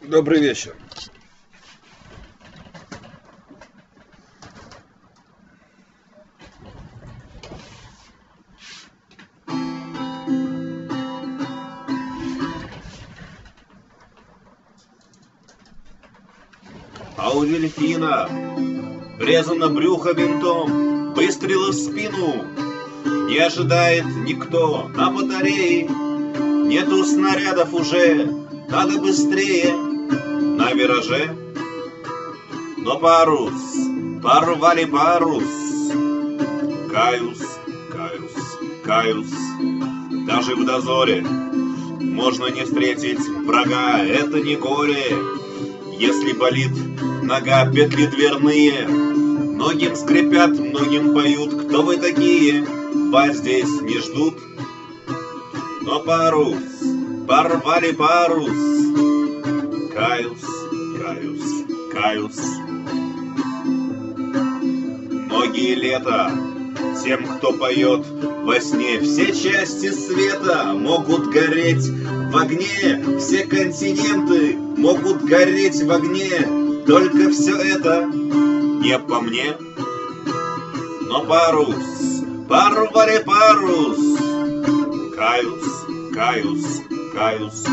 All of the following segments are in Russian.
Добрый вечер. А у дельфина врезано брюхо винтом, выстрела в спину. Не ожидает никто на батарее, нету снарядов уже, надо быстрее на вираже. Но парус, порвали парус. Каюсь, каюсь, каюсь. Даже в дозоре можно не встретить врага, это не горе. Если болит нога, петли дверные, многим скрипят, многим поют. Кто вы такие? Вас здесь не ждут. Но парус, порвали парус. Каюсь, каюсь, каюсь. Многие лета тем, кто поет во сне, все части света могут гореть в огне, все континенты могут гореть в огне, только все это не по мне. Но парус, порвали парус. Каюсь, каюсь, каюсь.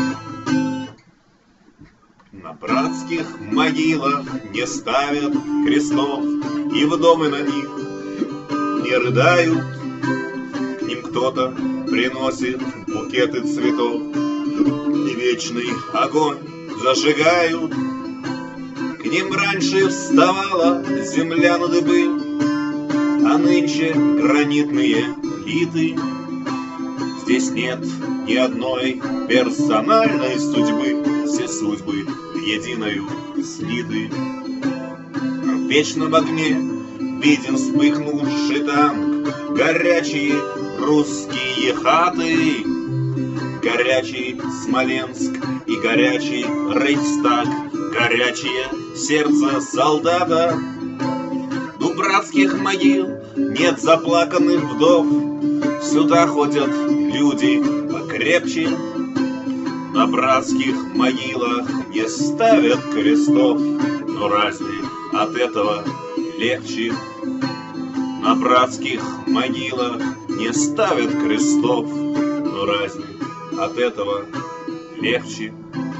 На братских могилах не ставят крестов, и в доме на них не рыдают. К ним кто-то приносит букеты цветов, и вечный огонь зажигают. К ним раньше вставала земля на дыбы, а нынче гранитные плиты. Здесь нет ни одной персональной судьбы, все судьбы единою слиты. В вечном огне виден вспыхнувший танк, горячие русские хаты, горячий Смоленск и горячий Рейхстаг, горячее сердце солдата. У братских могил нет заплаканных вдов, сюда ходят люди покрепче. На братских могилах не ставят крестов, но разве от этого легче? На братских могилах не ставят крестов, но разве от этого легче?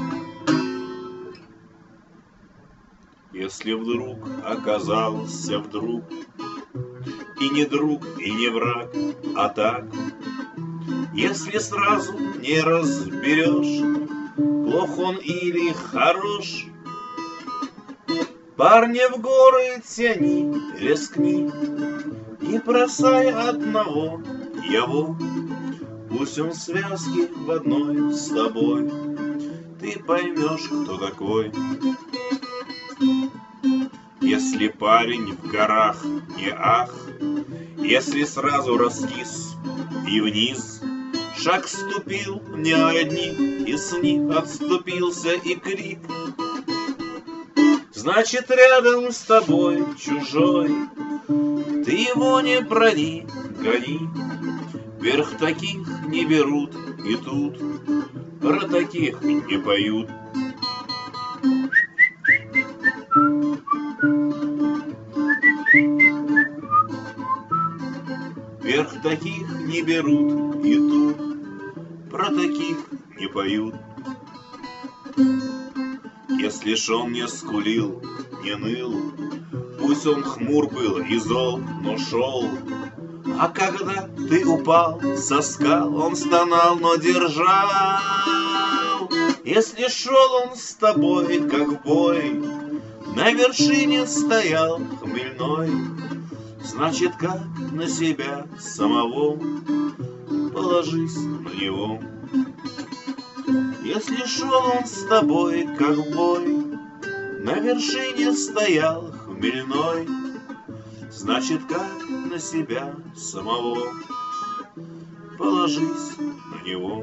Если вдруг оказался вдруг и не друг, и не враг, а так, если сразу не разберешь, плох он или хорош, парня в горы тяни, рискни, и бросай одного его. Пусть он в связке в одной с тобой, ты поймешь, кто такой. Если парень в горах не ах, если сразу раскис и вниз, шаг ступил не одни, и с них отступился и крик. Значит, рядом с тобой чужой, ты его не брони, гони. Вверх таких не берут, и тут про таких не поют. Вверх таких не берут, и тут про таких не поют. Если ж он не скулил, не ныл, пусть он хмур был и зол, но шел. А когда ты упал со скал, он стонал, но держал. Если шел он с тобой, как в бой, на вершине стоял хмельной, значит, как на себя самого, положись на него. Если шел он с тобой, как в бой, на вершине стоял хмельной, значит, как на себя самого, положись на него.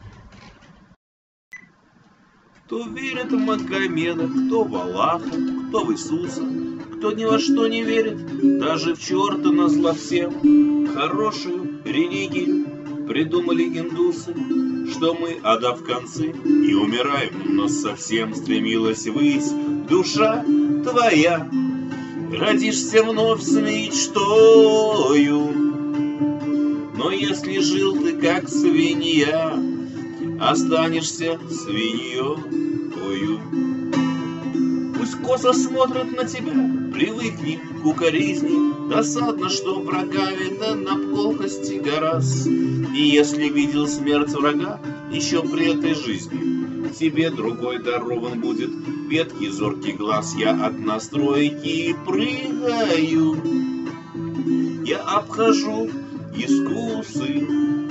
Кто верит в Магомеда, кто в Аллаха, кто в Иисуса, кто ни во что не верит, даже в черта назло всем. Хорошую религию придумали индусы, что мы, отдав концы, и умираем, но совсем стремилась ввысь душа твоя. Родишься вновь с мечтою, но если жил ты как свинья, останешься свиньёю. Пусть косо смотрят на тебя, привыкни к укоризни, досадно, что врага видно на колкости гораздо. И если видел смерть врага еще при этой жизни, тебе другой дарован будет веткий зоркий глаз. Я от настройки прыгаю, я обхожу искусы,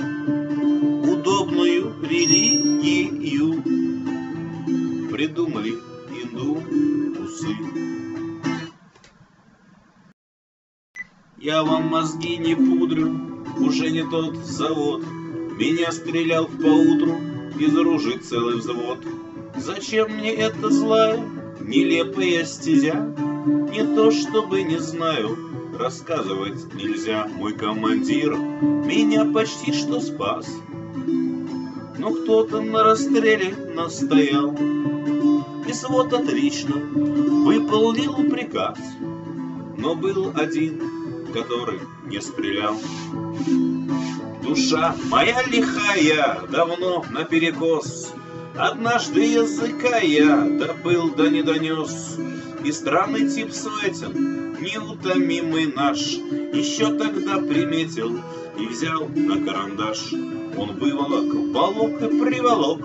удобную религию придумали индусы. Я вам мозги не пудрю, уже не тот завод. Меня стрелял в поутру из ружей целый взвод. Зачем мне эта злая, нелепая стезя? Не то чтобы не знаю, рассказывать нельзя. Мой командир меня почти что спас, но кто-то на расстреле настоял. И свод отлично выполнил приказ, но был один, который не стрелял. Душа моя лихая, давно наперекос, однажды языка я добыл да не донес. И странный тип Светин, неутомимый наш, еще тогда приметил и взял на карандаш. Он выволок, волок и приволок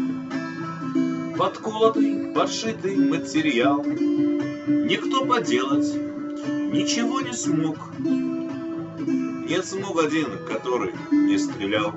подколотый, подшитый материал. Никто поделать ничего не смог. Нет, смог один, который не стрелял.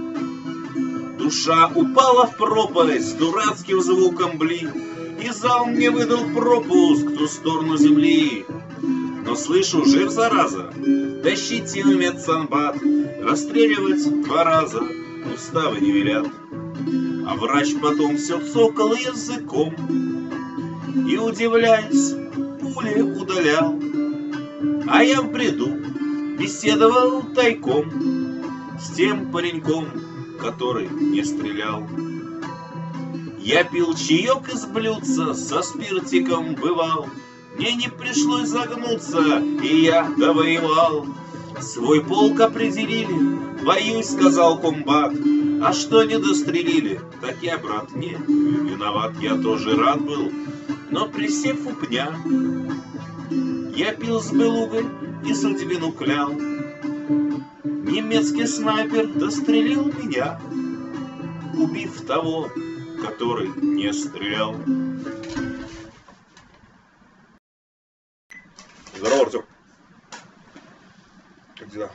Душа упала в пропасть с дурацким звуком бли, и зал мне выдал пропуск в ту сторону земли. Но слышу, жив зараза, тащите в медсанбат, расстреливать 2 раза уставы не велят. А врач потом все цокал языком и, удивляясь, пули удалял. А я в бреду беседовал тайком с тем пареньком, который не стрелял. Я пил чаек из блюдца, со спиртиком бывал. Мне не пришлось загнуться, и я довоевал. Свой полк определили, боюсь, сказал комбат. А что не дострелили, так я, брат, не виноват. Я тоже рад был, но присев у пня, я пил с белугой и судьбину клял. Немецкий снайпер дострелил меня, убив того, который не стрелял. Здорово, Артем. Как дела?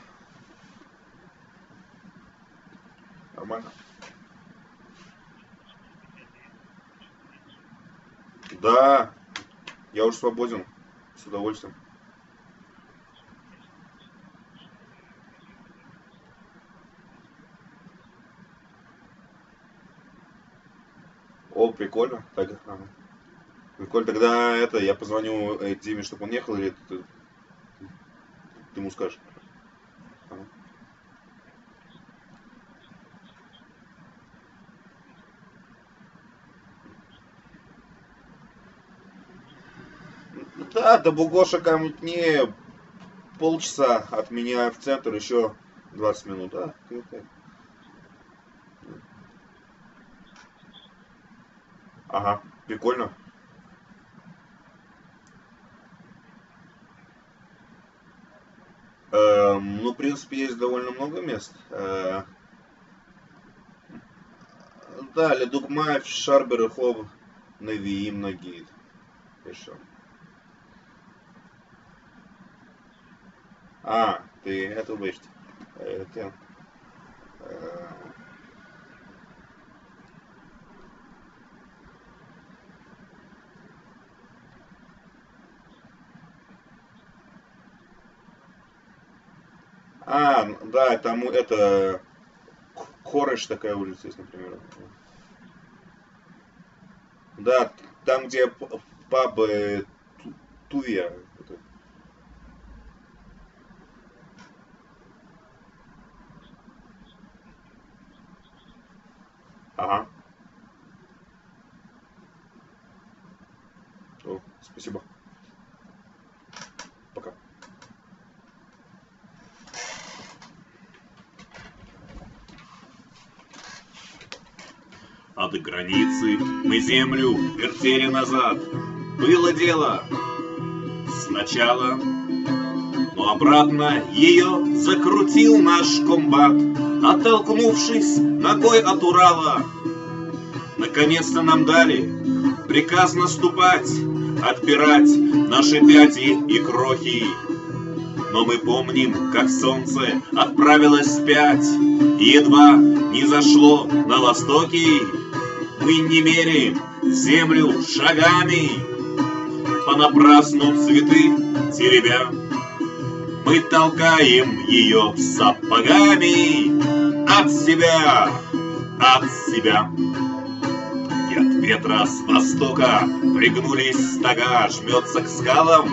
Нормально? Да, я уже свободен, с удовольствием. О, прикольно. Так, ага. Прикольно, тогда это, я позвоню Диме, чтобы он ехал, или ты ему скажешь? Ага. Да, до Бугоша ко мне полчаса, от меня в центр еще 20 минут, да? Ага, прикольно. Ну, в принципе, есть довольно много мест. Да, Ледугмаев, Шарбер, Рыхлов, Навиим, Нагид. Еще. А, ты это убежишь. Это, э, да, там это Кореш такая улица есть, например. Да, там, где пабы Туя. Ага. О, спасибо. Пока. От границы мы землю вертели назад. Было дело сначала, но обратно ее закрутил наш комбат, оттолкнувшись ногой от Урала. Наконец-то нам дали приказ наступать, отпирать наши пяти и крохи. Но мы помним, как солнце отправилось вспять, и едва не зашло на востоке. Мы не меряем землю шагами, понапрасну цветы теребя. Мы толкаем ее сапогами от себя, от себя. И от ветра с востока пригнулись стога, жмется к скалам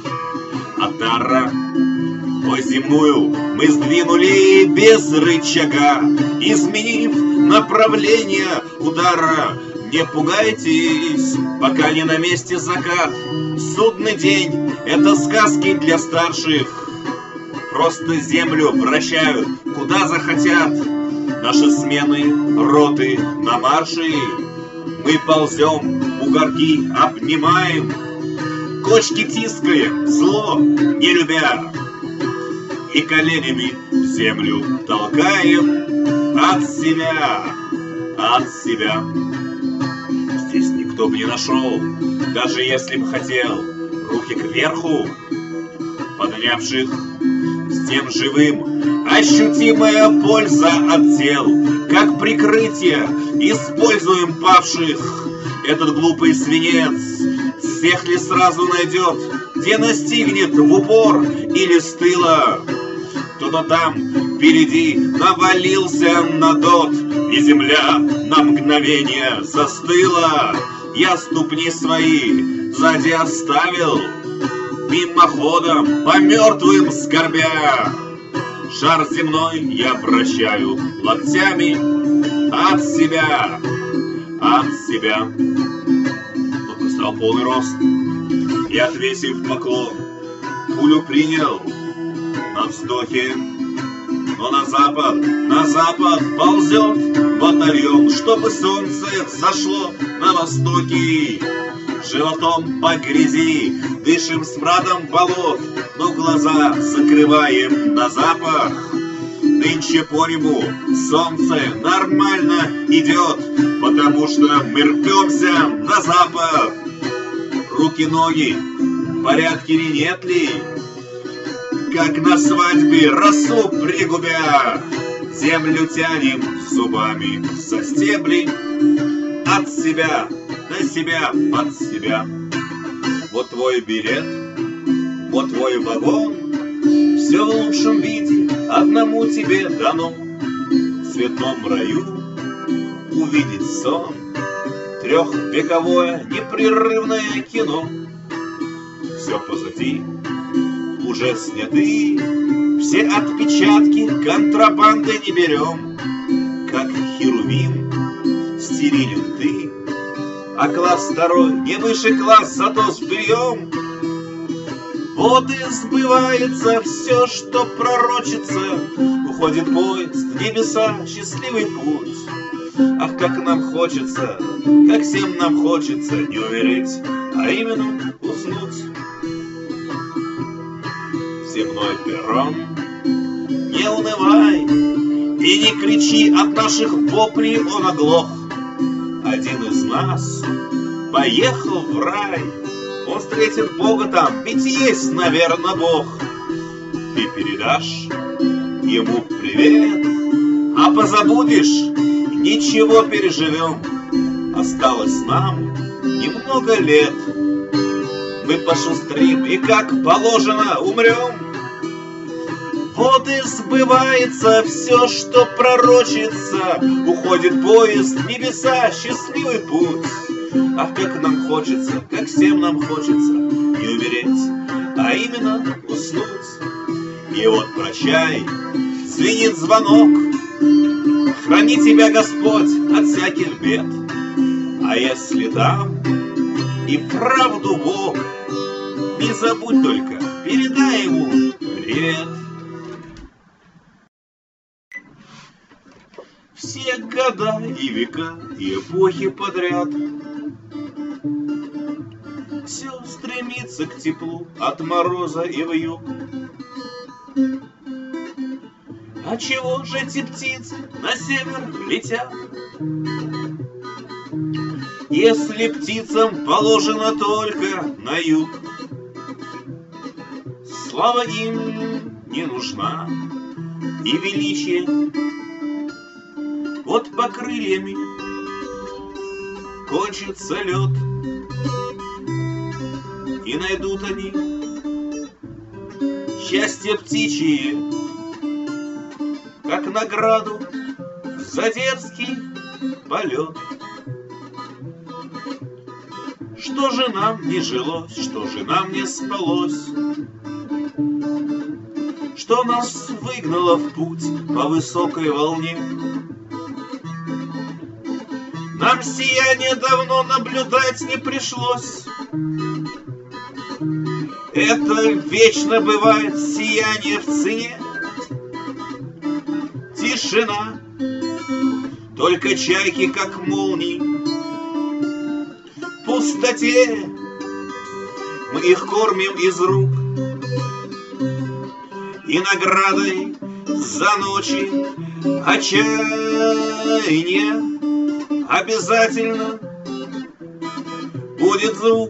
отара. Ой, земную мы сдвинули без рычага, изменив направление удара. Не пугайтесь, пока не на месте закат. Судный день — это сказки для старших. Просто землю вращают, куда захотят. Наши смены, роты на марше. Мы ползем, бугорки обнимаем, кочки тискаем, зло не любя. И коленями в землю толкаем от себя, от себя. Здесь никто бы не нашел, даже если бы хотел, руки кверху поднявших. С тем живым ощутимая польза от тел, как прикрытие используем павших. Этот глупый свинец всех ли сразу найдет, где настигнет в упор или с тыла? Кто-то там впереди навалился на дот, и земля на мгновение застыла. Я ступни свои сзади оставил, мимоходом по мертвым скорбя. Шар земной я вращаю локтями от себя, от себя. Тут стал полный рост и, отвесив поклон, пулю принял на вздохе. Но на запад ползет батальон, чтобы солнце зашло на востоке. Животом по грязи дышим смрадом болот, но глаза закрываем на запах. Нынче по небу солнце нормально идет, потому что мы рвемся на запад. Руки-ноги в порядке ли нет ли? Как на свадьбе росу пригубя, землю тянем зубами со стеблей от себя на себя, под себя. Вот твой билет, вот твой вагон, все в лучшем виде одному тебе дано. В цветном раю увидеть сон, трехвековое непрерывное кино. Все позади, уже сняты, все отпечатки контрабанды не берем. Как херувим стерилен ты, а класс второй не выше класс, зато с бельем. Вот и сбывается все, что пророчится. Уходит поезд в небеса, счастливый путь. Ах, как нам хочется, как всем нам хочется не умереть, а именно уснуть. Земной перрон, не унывай и не кричи, от наших воплей он оглох. Один из нас поехал в рай, он встретит Бога там, ведь есть, наверное, Бог. Ты передашь ему привет, а позабудешь, ничего, переживем. Осталось нам немного лет, мы пошустрим и, как положено, умрем. Вот и сбывается все, что пророчится. Уходит поезд в небеса, счастливый путь. Ах, как нам хочется, как всем нам хочется не умереть, а именно уснуть. И вот прощай, звенит звонок, храни тебя Господь от всяких бед. А если там и вправду Бог, не забудь только, передай ему привет. Все года и века, и эпохи подряд все стремится к теплу от мороза и вьюг. А чего же эти птицы на север летят, если птицам положено только на юг? Слава им не нужна и величие, вот по крыльями кончится лед, и найдут они счастье птичье, как награду за дерзкий полет. Что же нам не жилось, что же нам не спалось, что нас выгнало в путь по высокой волне? Нам сияние давно наблюдать не пришлось. Это вечно бывает сияние в цене. Тишина, только чайки, как молнии. В пустоте мы их кормим из рук, и наградой за ночи отчаяния обязательно будет звук.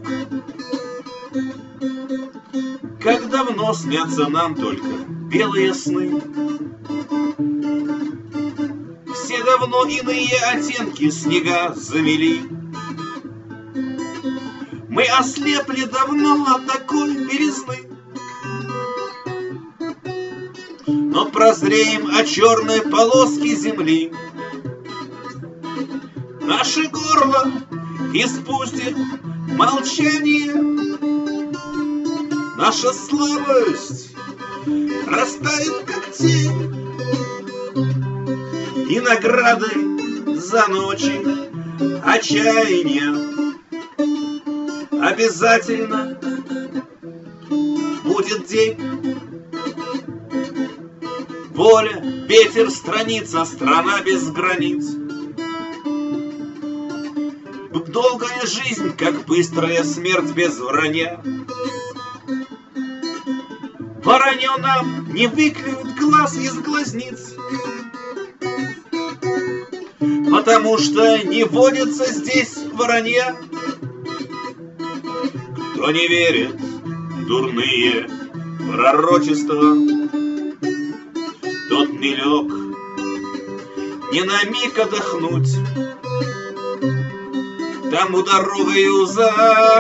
Как давно снятся нам только белые сны, все давно иные оттенки снега замели. Мы ослепли давно от такой белизны, но прозреем от черной полоски земли. Наше горло испустит молчание, наша слабость растает, как тень, и наградой за ночи отчаяния обязательно будет день. Воля, ветер, страница, страна без границ. Долгая жизнь, как быстрая смерть без вранья. Воронье нам не выклюет глаз из глазниц, потому что не водится здесь воронья. Кто не верит в дурные пророчества, тот не лег ни на миг отдохнуть. Тому дорогою за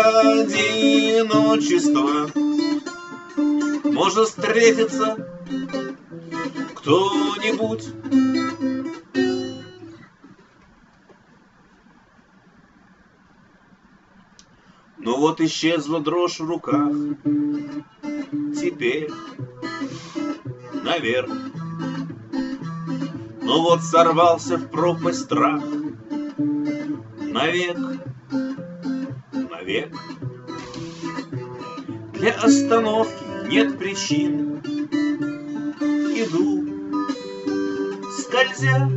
одиночество может встретиться кто-нибудь. Ну вот исчезла дрожь в руках, теперь наверх. Ну вот сорвался в пропасть страх, навек, навек. Для остановки нет причин. Иду, скользя,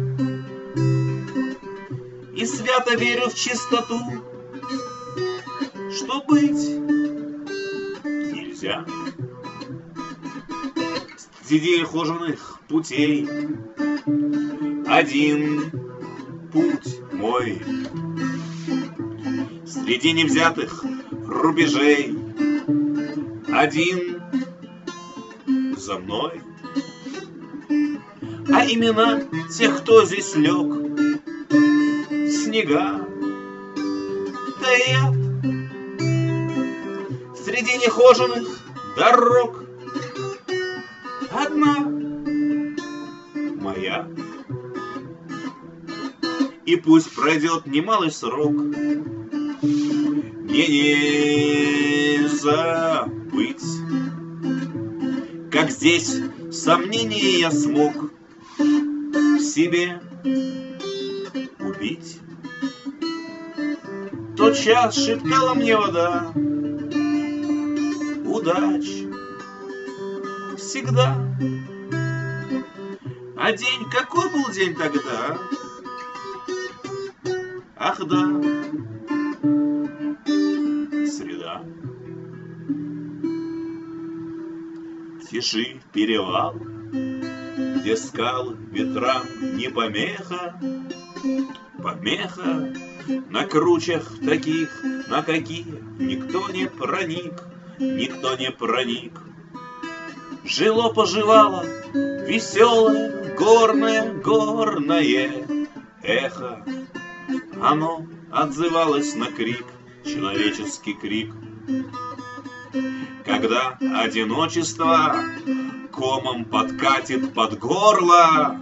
и свято верю в чистоту, что быть нельзя. Среди хоженых путей один путь мой, среди невзятых рубежей один за мной. А имена тех, кто здесь лег, снега, да и я среди нехоженных дорог одна моя. И пусть пройдет немалый срок, мне не забыть. Как здесь сомнения я смог в себе убить. Тотчас шептала мне вода: удач всегда. А день, какой был день тогда? Ах да, среда. Тиши перевал, где скалы ветрам не помеха. Помеха на кручах таких, на какие никто не проник, никто не проник. Жило-поживало веселое горное эхо. Оно отзывалось на крик, человеческий крик. Когда одиночество комом подкатит под горло,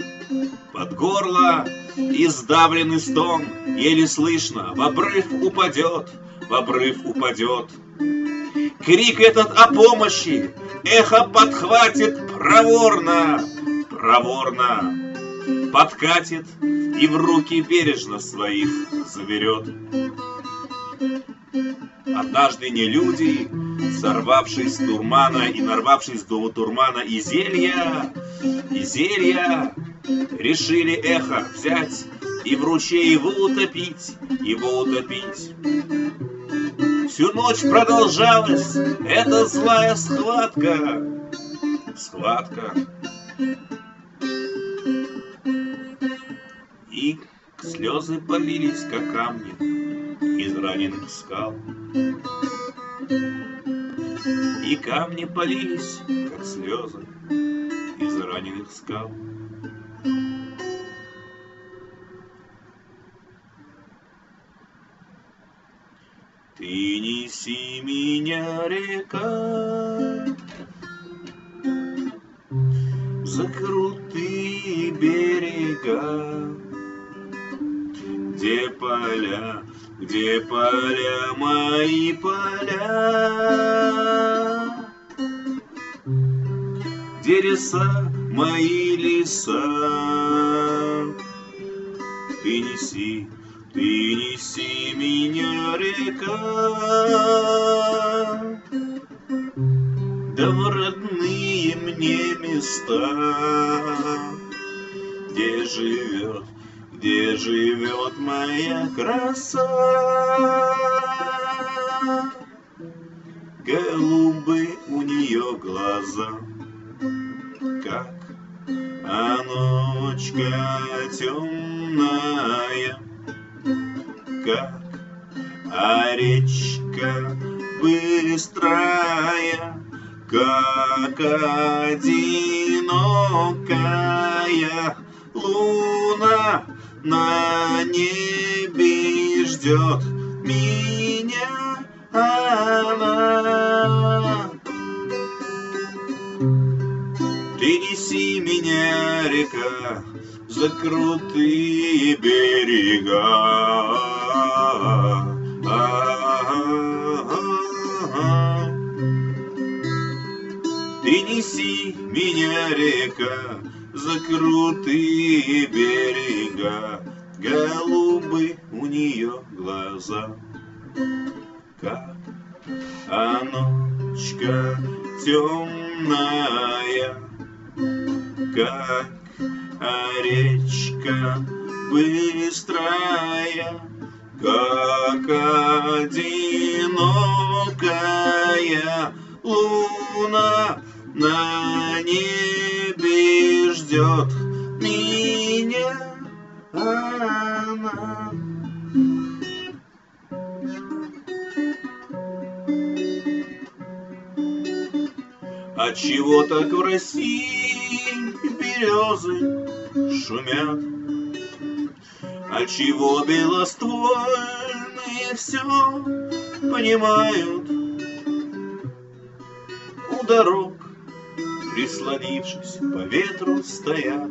и сдавленный стон еле слышно в обрыв упадет, в обрыв упадет. Крик этот о помощи эхо подхватит проворно, проворно, подкатит и в руки бережно своих заберет. Однажды не люди, сорвавшись с дурмана и нарвавшись до турмана и зелья, решили эхо взять и в ручей его утопить, его утопить. Всю ночь продолжалась эта злая схватка, схватка. И слезы полились, как камни из раненых скал. И камни полились, как слезы из раненых скал. Ты неси меня, река, за крутые берега, где поля, мои поля, где леса, мои леса. Ты неси меня, река, да в родные мне места, где живет моя краса. Голубые у нее глаза, как ночка темная, как речка быстрая, как одинокая луна на небе ждет меня она. Ты неси меня, река, за крутые берега. Ты неси меня, река, за крутые берега. Голубы у нее глаза, как ночка темная, как речка быстрая, как одинокая луна на небе ждет меня она. Отчего так в России березы шумят? Отчего белоствольные все понимают? У дорог, прислонившись по ветру, стоят,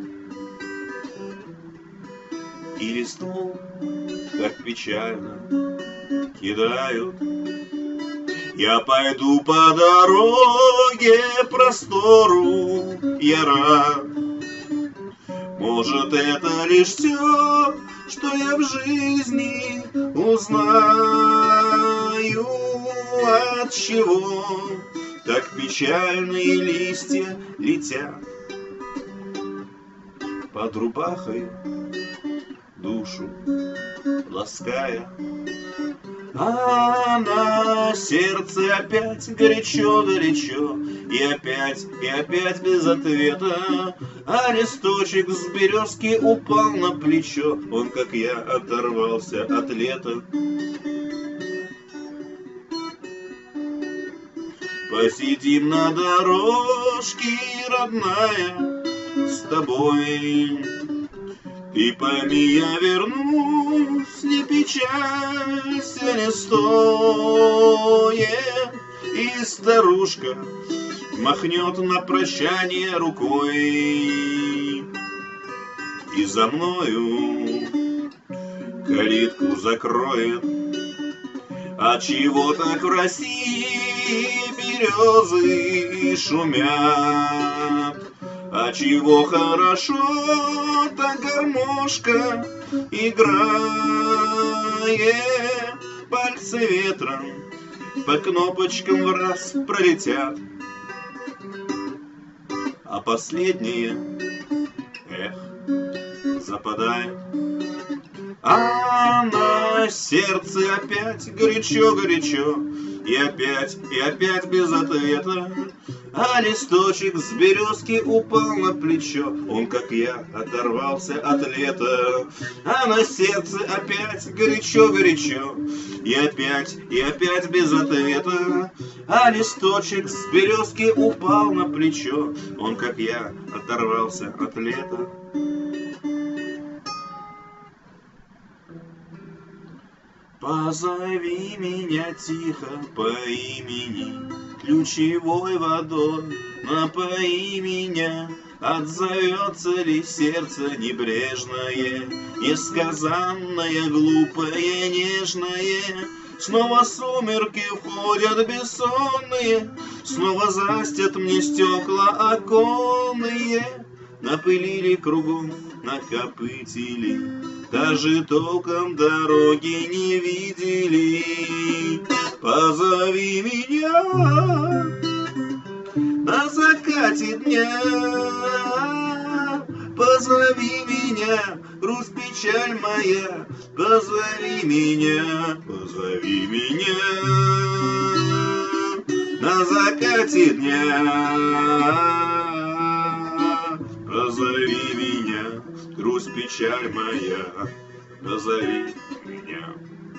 и листву так печально кидают. Я пойду по дороге простору, я рад. Может, это лишь все, что я в жизни узнаю, от чего так печальные листья летят под рубахой, душу лаская. А на сердце опять горячо-горячо, и опять без ответа. А листочек с березки упал на плечо, он, как я, оторвался от лета. Посидим на дорожке, родная, с тобой. Ты пойми, я вернусь, не печалься, не стоя. И старушка махнет на прощание рукой, и за мною калитку закроет. А чего так в России березы шумят? А чего хорошо так гармошка играет? Пальцы ветром по кнопочкам в раз пролетят, а последние, западает. А на сердце опять горячо-горячо, и опять без ответа. А листочек с березки упал на плечо, он, как я, оторвался от лета. А на сердце опять горячо-горячо, и опять без ответа. А листочек с березки упал на плечо, он, как я, оторвался от лета. Позови меня тихо по имени, ключевой водой напои меня. Отзовется ли сердце небрежное, несказанное, глупое, нежное? Снова сумерки входят бессонные, снова застят мне стекла оконные. Напылили кругом, накопытили, даже толком дороги не видели. Позови меня на закате дня, позови меня, грусть, печаль моя, позови меня на закате дня. Позови меня, грусть, печаль моя, позови меня.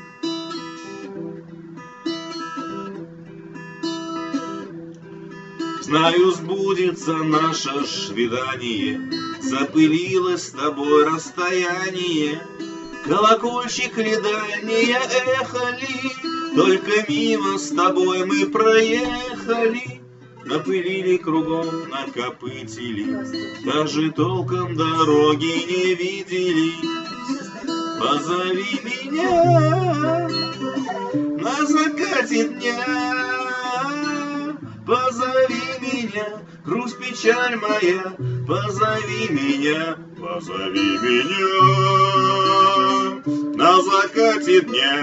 Знаю, сбудется наше свидание, запылилось с тобой расстояние. Колокольчик ли дальнее эхо ли, только мимо с тобой мы проехали. Напылили кругом, накопытили, даже толком дороги не видели. Позови меня на закате дня, позови меня, грусть, печаль моя, позови меня на закате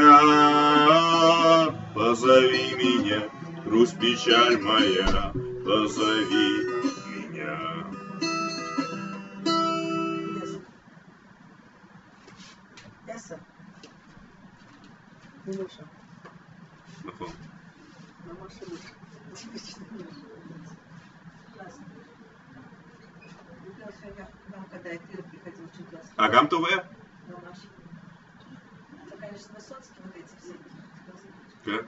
дня, позови меня, грусть, печаль моя, позови меня. Ясно? Не лучше. На машину. Агам Туве? Это, конечно, Высоцкий, вот эти все. Да.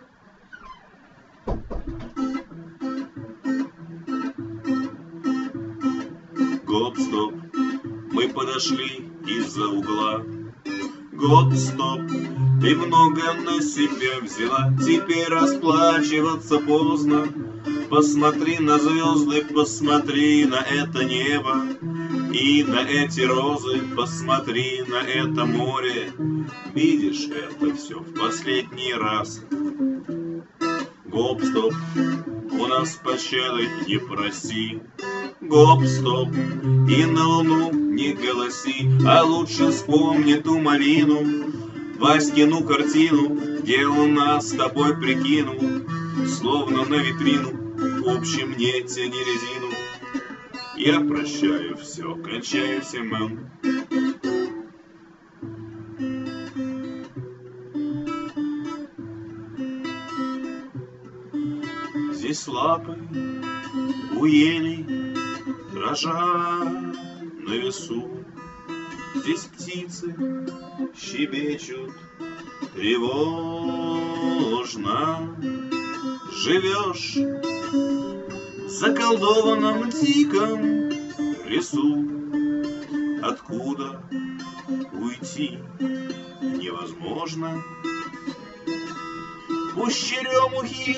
Гоп-стоп, мы подошли из-за угла. Гоп-стоп, ты много на себя взяла, теперь расплачиваться поздно. Посмотри на звезды, посмотри на это небо и на эти розы, посмотри на это море. Видишь это все в последний раз. Гоп-стоп, у нас пощады не проси. Гоп-стоп, и на луну не голоси, а лучше вспомни ту малину, Васькину картину, где он нас с тобой прикинул, словно на витрину, в общем, не тяни резину. Я прощаю все, кончаю Семен. Здесь лапы у елей дрожа на весу, здесь птицы щебечут тревожно. Живешь в заколдованном диком лесу, откуда уйти невозможно. Пусть черемухи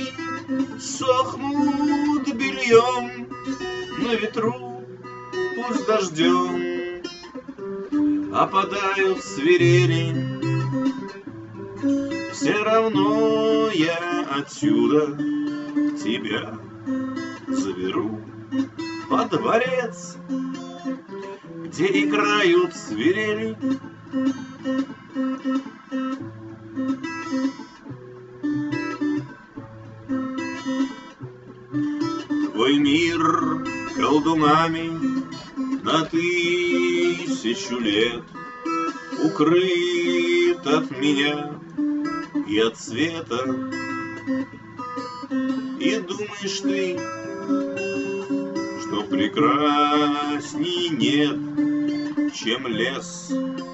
сохнут бельем на ветру, пусть дождем опадают свирели, все равно я отсюда тебя заберу во дворец, где играют свирели. Твой мир колдунами на 1000 лет укрыт от меня и от света. И думаешь ты, что прекрасней нет, чем лес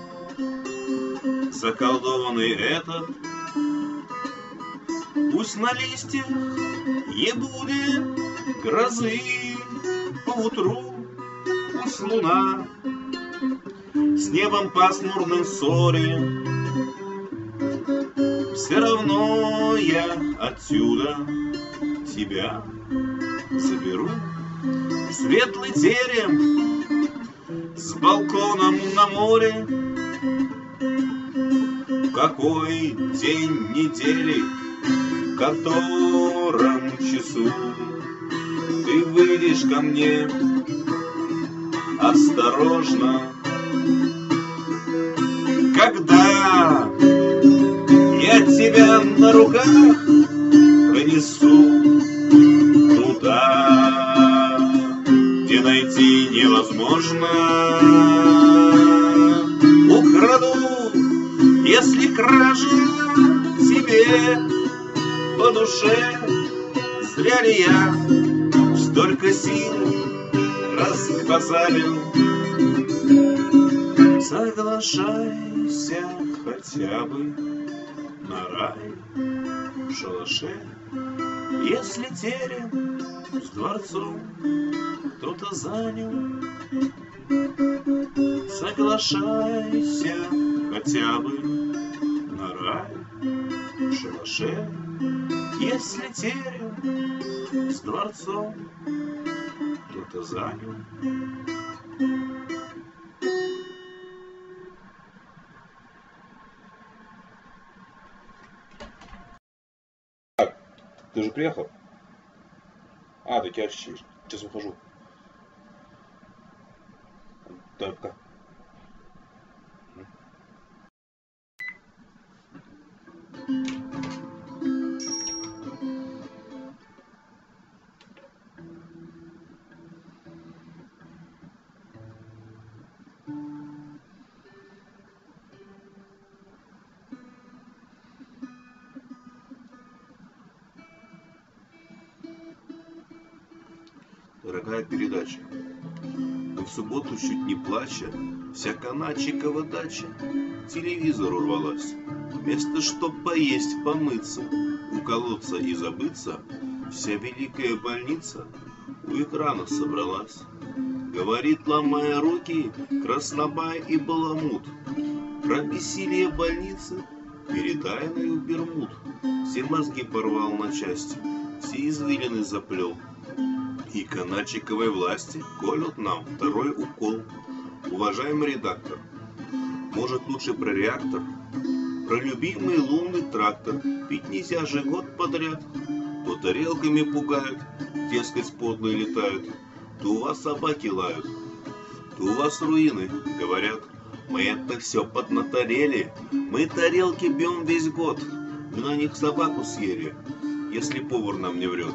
заколдованный этот. Пусть на листьях не будет грозы поутру, пусть луна с небом пасмурным ссоре, все равно я отсюда тебя заберу. Светлый терем с балконом на море, в какой день недели, в котором часу ты выйдешь ко мне осторожно, когда я тебя на руках пронесу туда, где найти невозможно. Украду, если кража тебе по душе, зря ли я столько сил разбазарил. Соглашайся хотя бы на рай в шалаше, если терем с дворцом кто-то занял. Соглашайся хотя бы на рай в шалаше, если терем с дворцом кто-то занял. Ты же приехал? А, так я сейчас ухожу. Давай, пока. Дорогая передача, и в субботу, чуть не плача, вся Канадчикова дача к телевизору рвалась. Вместо чтоб поесть, помыться, уколоться и забыться, вся великая больница у экрана собралась. Говорит, ломая руки, краснобай и баламут, про бессилие больницы перед тайною Бермуд. Все мозги порвал на части, все извилины заплел. И канадчиковой власти колют нам второй укол. Уважаемый редактор, может лучше про реактор? Про любимый лунный трактор, ведь нельзя же год подряд То тарелками пугают, дескать, подлые летают, то у вас собаки лают, то у вас руины, говорят. Мы это все поднаторели, мы тарелки бьем весь год, мы на них собаку съели, если повар нам не врет.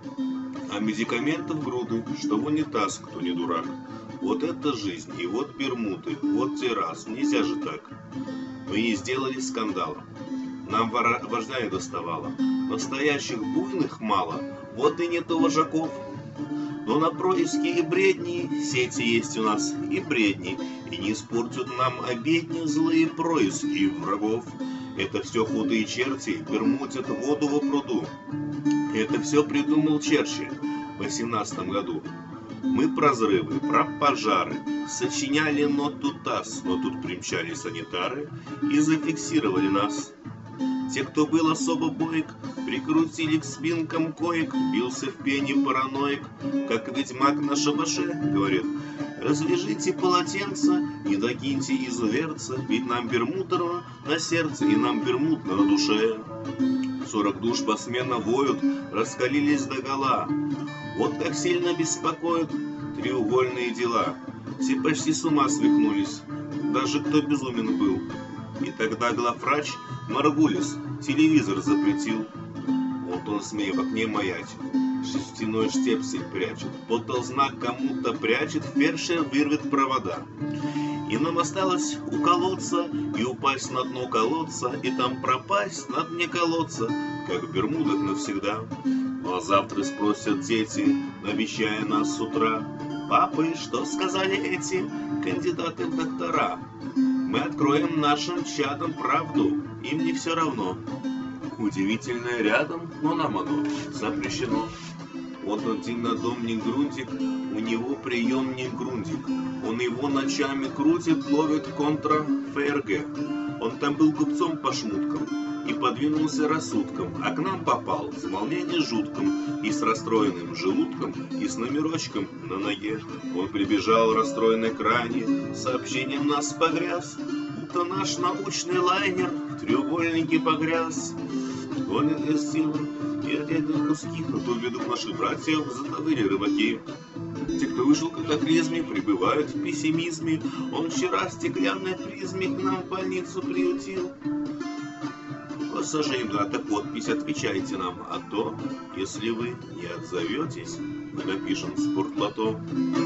А медикаментов груды, что в унитаз, кто не дурак. Вот это жизнь, и вот Бермуды, вот террас, нельзя же так. Мы не сделали скандала, нам вождя не доставало. Настоящих буйных мало, вот и нету вожаков. Но на происки и бредни сети есть у нас и бредни, и не испортят нам обедни злые происки врагов. Это все худые черти бермутят воду во пруду. Это все придумал Черчилль в 18 году. Мы про взрывы, про пожары сочиняли ноту ТАСС, но тут примчали санитары и зафиксировали нас. Те, кто был особо боек, прикрутили к спинкам коек, бился в пене параноик, как ведьмак на шабаше, говорит: развяжите полотенце и докиньте изуверца, ведь нам бермудово на сердце и нам бермудно на душе. 40 душ посменно воют, раскалились догола. Вот как сильно беспокоят треугольные дела. Все почти с ума свихнулись, даже кто безумен был. И тогда главврач Маргулис телевизор запретил. Вот он, смея в окне маячит, шерстяной штепсель прячет, полтолзнак кому-то прячет, фельдшер вырвет провода. И нам осталось уколоться и упасть на дно колодца, и там пропасть на дне колодца, как в Бермудах навсегда. Ну а завтра спросят дети, навещая нас с утра: папы, что сказали эти кандидаты в доктора? Мы откроем нашим чадам правду, им не все равно. Удивительное рядом, но нам оно запрещено. Вот один надомник Грундик, у него приемник Грундик. Он его ночами крутит, ловит контра ФРГ. Он там был купцом по шмуткам и подвинулся рассудком, а к нам попал с волнением жутким и с расстроенным желудком, и с номерочком на ноге. Он прибежал расстроенный к ране, сообщением нас погряз, будто наш научный лайнер в треугольнике погряз. Гонит из силы и опять на куски, но то ведут наших братьев задавыли рыбаки. Те, кто вышел к катаклизме, пребывают в пессимизме. Он вчера стеклянной призме к нам в больницу приютил. Сожжем, да, подпись, отвечайте нам, а то, если вы не отзоветесь, мы напишем спортлото.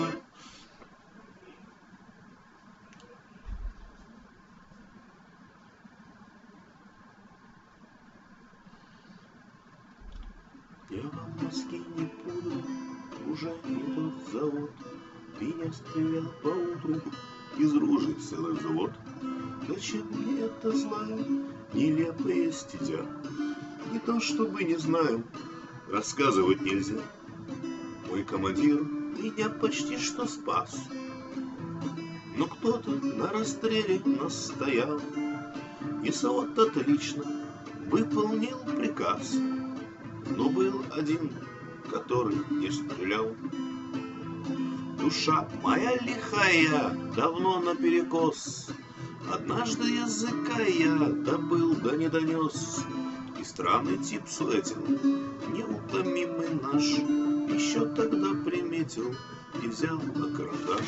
Я вам мозги не пудрю, уже не тот завод. Ты не стрелял поутру, из ружей целый взвод. Зачем мне это злая, нелепая стезя? Не то чтобы не знаю, рассказывать нельзя. Мой командир меня почти что спас, но кто-то на расстреле настоял, и СОТ отлично выполнил приказ. Но был один, который не стрелял. Душа моя лихая, давно наперекос. Однажды языка я добыл, да не донес. И странный тип суетил, неутомимый наш, еще тогда приметил и взял на карандаш.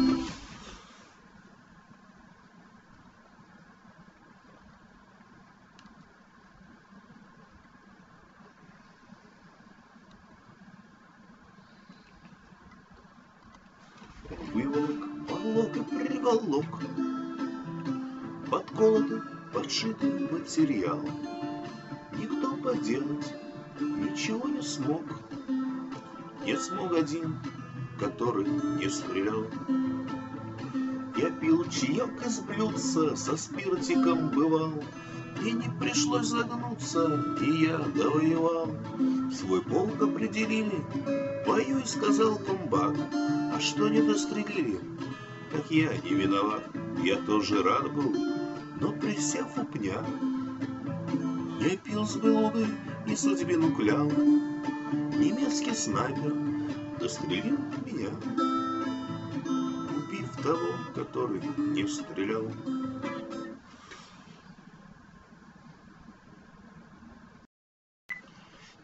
Выволок, поволок и приволок подколотый, подшитый материал. Никто поделать ничего не смог. Не смог один, который не стрелял. Я пил чаек из блюдца, со спиртиком бывал, и не пришлось загнуться, и я довоевал. Свой полк определили, воюй, сказал комбат. А что не дострелили? Так я не виноват, я тоже рад был, но присев у пня. Я пил с белугой и судьбину клял. Немецкий снайпер дострелил меня, убив того, который не стрелял.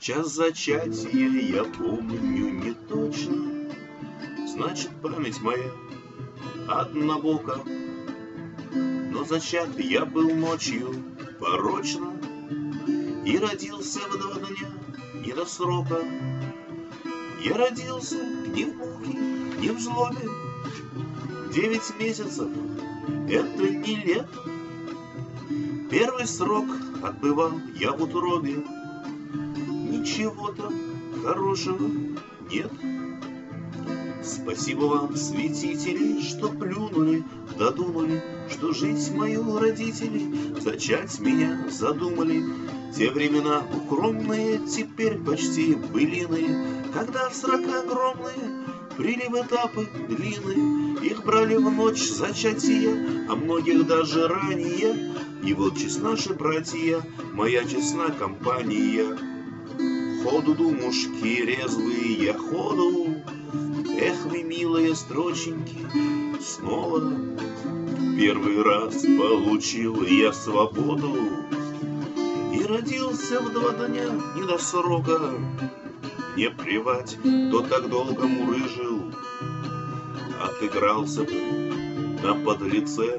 Час зачатия я помню не точно, значит, память моя однобока. Но зачат я был ночью порочно и родился в 2 дня не до срока. Я родился не в муке, не в злобе. 9 месяцев — это не лет. Первый срок отбывал я в утробе. Ничего там хорошего нет. Спасибо вам, святители, что плюнули, додумали, что жить мою родители, зачать меня задумали. Те времена укромные, теперь почти былиные, когда в срока огромные прилив этапы длинные. Их брали в ночь зачатия, а многих даже ранее. И вот честнаши братья, моя честна компания. Ходу, думушки резвые, ходу. Эх вы, милые строченьки, снова первый раз получил я свободу. И родился в 2 дня не до срока. Не плевать, кто так долго мурыжил, отыгрался бы на подлеце.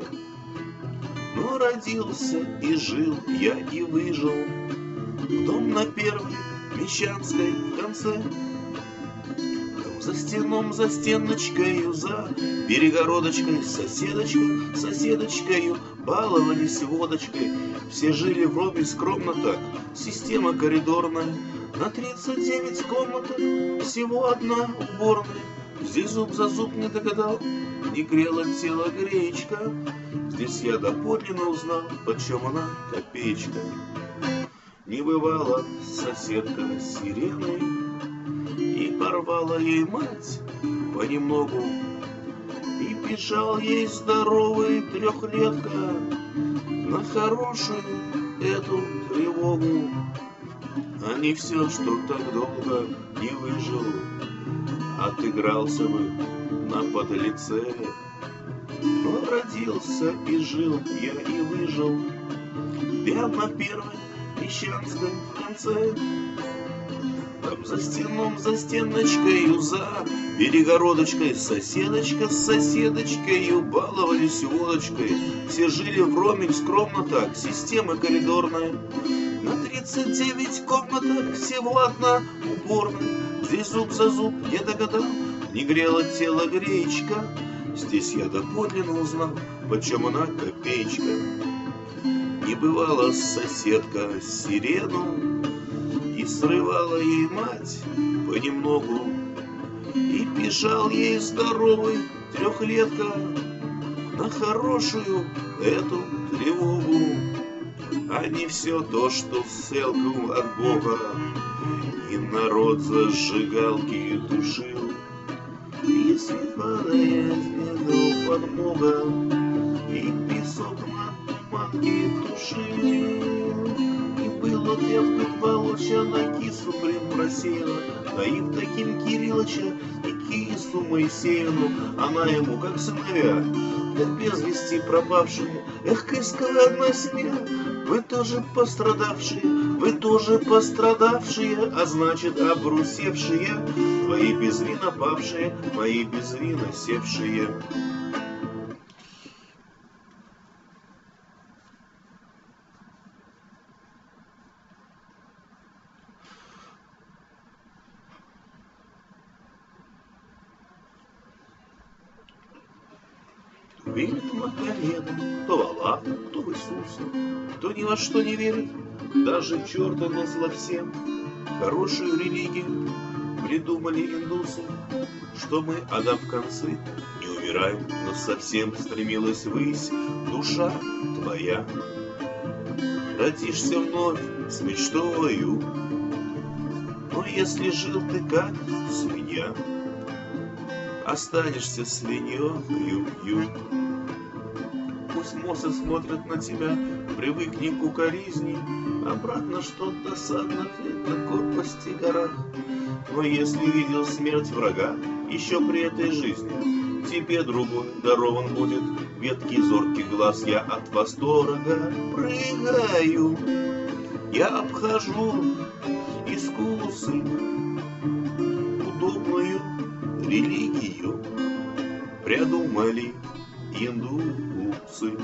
Но родился и жил я и выжил. В дом на Первой Мещанской в конце. За стеном, за стеночкою, за перегородочкой, соседочкою баловались водочкой. Все жили вровень скромно так, система коридорная. На 39 комнатах всего одна уборная. Здесь зуб за зуб не догадал, не грело тело греечка. Здесь я доподлинно узнал, почем она копеечка. Не бывала соседка сиреной, и порвала ей мать понемногу. И бежал ей здоровый 3-летка на хорошую эту тревогу. А не все, что так долго не выжил, отыгрался бы на подлеце. Но родился и жил я и выжил я на Первой Мещанской в конце. Там за стеном, за стеночкою, за перегородочкой соседочка с соседочкою баловались водочкой. Все жили вровень скромно так, система коридорная. На 39 комнатах всего одна уборная. Здесь зуб за зуб я догадал, не грело тело греечка. Здесь я доподлинно узнал, почем она копеечка. Не бывала соседка сирену, и срывала ей мать понемногу. И бежал ей здоровый 3-летка на хорошую эту тревогу. А не все то, что ссылку от Бога и народ зажигалки душил. Если падает снегу подмога, и песок на манке тушил. И было девка волоча на кису просеяна, а Евдоким Кирилловича и кису Моисеевну. Она ему как сыновья, как без вести пропавшие. Эх, кысковая одна семья, вы тоже пострадавшие, а значит обрусевшие, твои без вина павшие, мои без вина севшие. Верит в Макомеда, кто в Аллаха, кто в Иисуса, кто ни во что не верит, даже черта назло всем. Хорошую религию придумали индусы, что мы, Адам, в конце не умираем, но совсем стремилась ввысь душа твоя. Родишься вновь с мечтою, но если жил ты как свинья, останешься свиньёю. Пусть мосы смотрят на тебя, привыкни к укоризни, обратно что-то досадно на корпости горах. Но если видел смерть врага еще при этой жизни, тебе другой дарован будет веткий зоркий глаз. Я от восторга прыгаю, я обхожу искусство индусы удобную религию придумали индусы.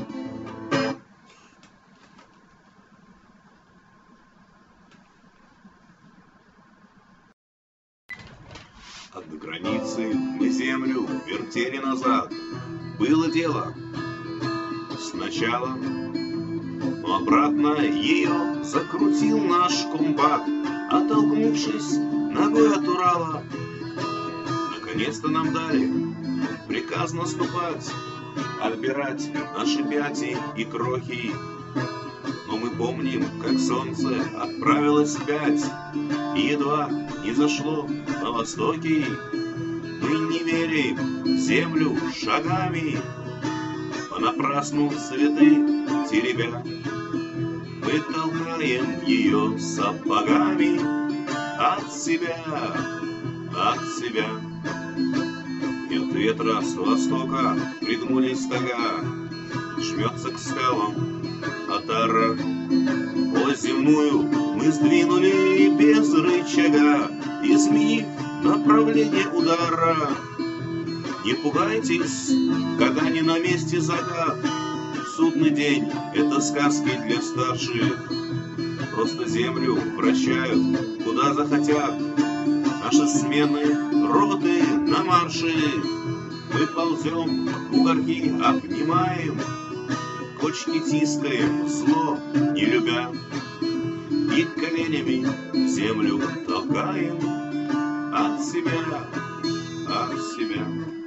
От границы мы землю вертели назад. Было дело сначала, но обратно ее закрутил наш комбат, оттолкнувшись ногой от Урала. Наконец-то нам дали приказ наступать, отбирать наши пяти и крохи. Но мы помним, как солнце отправилось вспять и едва не зашло на востоке. Мы не меряем землю шагами, понапрасну цветы теребя. Мы толкаем ее сапогами от себя, от себя. И от ветра с востока пригнулись стога, жмется к скалам отара. Ось земную мы сдвинули без рычага, изменив направление удара. Не пугайтесь, когда не на месте загад. Судный день — это сказки для старших. Просто землю вращают куда захотят. Наши смены, роты на марше. Мы ползем, бугорки обнимаем, кочки тискаем, зло не любя. И коленями землю толкаем от себя, от себя.